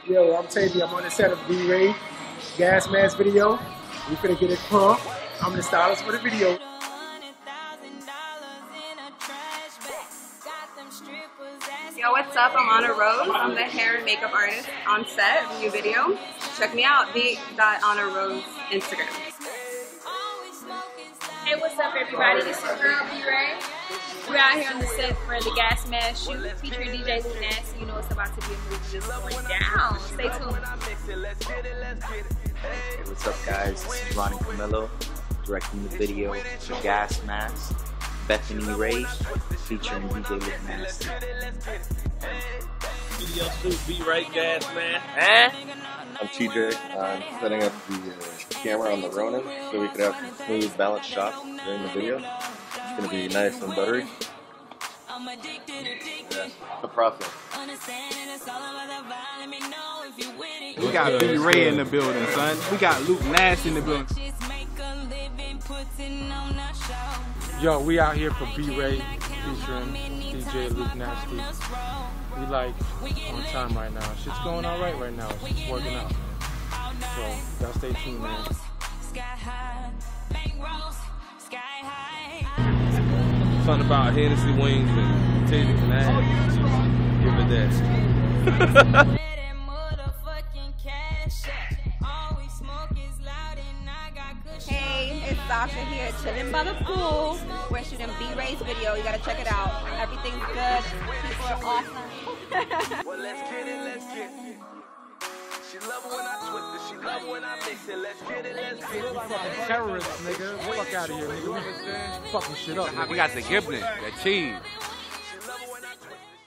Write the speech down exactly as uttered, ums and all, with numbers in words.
Yo, I'm Tavy. I'm on the set of B-Ray Gas Mask video. We finna get it pumped. I'm the stylist for the video. Yo, what's up? I'm Anna Rose. I'm the hair and makeup artist on set of the new video. Check me out, the Anna Rose Instagram. Hey, what's up, everybody? This is your girl B-Ray. We're out here on the set for the Gas Mask shoot featuring D J Luke Nasty. You know it's about to be a movie just going down. Stay tuned. Hey, what's up, guys? This is Ronnie Camillo directing the video The Gas Mask. Bethany Ray featuring D J Luke Nasty. Video shoot, B-Ray Gas Mask. Huh? I'm T J. I'm setting up the uh, camera on the Ronin so we could have some smooth, balanced shots during the video. It's going to be nice and buttery. Yeah, the process. We got B-Ray in the building, son. We got Luke Nasty in the building. Yo, we out here for B-Ray featuring D J Luke Nasty. We like on time right now. Shit's going all right right now. It's just working out. So, y'all stay tuned, man. Something about Hennessy wings and titties and ass. Give it that. Hey, it's Sasha here, chilling by the pool. We're shooting B-Ray's video. You gotta check it out. Everything's good. People are awesome. Well, let's get it, let's get it. She love it when I twist it, she love it when I mix it. Let's get it, let's get it. Fucking terrorists, nigga. Fuck out of here, nigga. We fucking shit up. We got the Giblet, the cheese. She love it when I twist it.